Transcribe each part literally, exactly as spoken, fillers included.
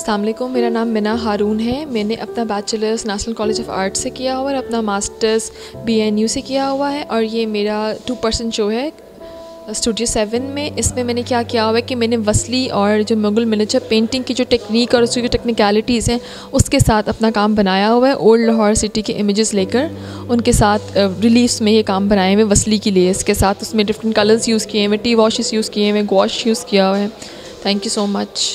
अस्सलाम वालेकुम, मेरा नाम मिना हारून है। मैंने अपना bachelors national college of art से किया हुआ है और अपना मास्टर्स बी एन यू से किया हुआ है। और ये मेरा टू पर्सन शो है स्टूडियो सेवन में। इसमें मैंने क्या किया हुआ है कि मैंने वसली और जो मुगल मिनिएचर पेंटिंग की जो टेक्निक और उसकी जो टेक्निकलिटीज़ हैं उसके साथ अपना काम बनाया हुआ है। ओल्ड लाहौर सिटी के इमेजेस लेकर उनके साथ रिलीफ्स में ये काम बनाए हुए वसली की लेस के साथ। उसमें डिफरेंट कलर्स यूज़ किए हुए, टी वॉशेस यूज़ किए हुए, गॉश यूज़ किया हुआ है। Thank you so much.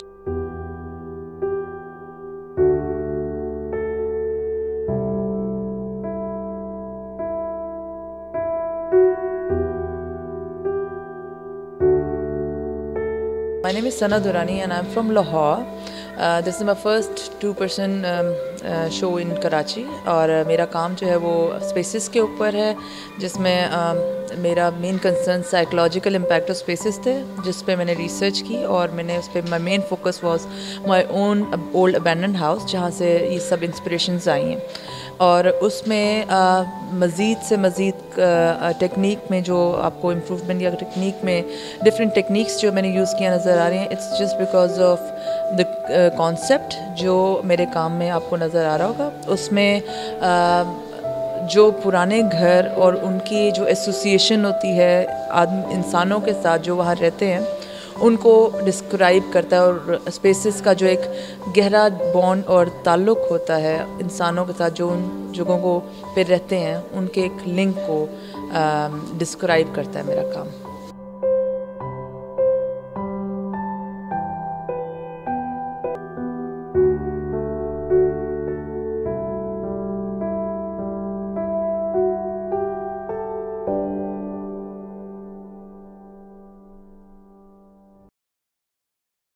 My name is Sana Durrani and I'm from Lahore. Uh, this is my first two-person um, uh, show in Karachi और uh, मेरा काम जो है वो स्पेसेस के ऊपर है, जिसमें uh, मेरा main concern psychological impact of spaces थे, जिस पे मैंने रिसर्च की और मैंने उस पर my main focus was my own old abandoned house, जहाँ से ये सब इंस्पिरेशंस आई हैं। और उसमें मज़ीद से मज़ीद टेक्निक में जो आपको इम्प्रूवमेंट या टेक्निक में डिफरेंट टेक्निक्स जो मैंने यूज़ किया नज़र आ रही हैं। It's just because of the concept जो मेरे काम में आपको नज़र आ रहा होगा। उसमें uh, जो पुराने घर और उनकी जो एसोसिएशन होती है आदमी इंसानों के साथ जो वहाँ रहते हैं उनको डिस्क्राइब करता है, और स्पेसेस का जो एक गहरा बॉन्ड और ताल्लुक़ होता है इंसानों के साथ जो उन जगहों को पे रहते हैं, उनके एक लिंक को डिस्क्राइब करता है मेरा काम।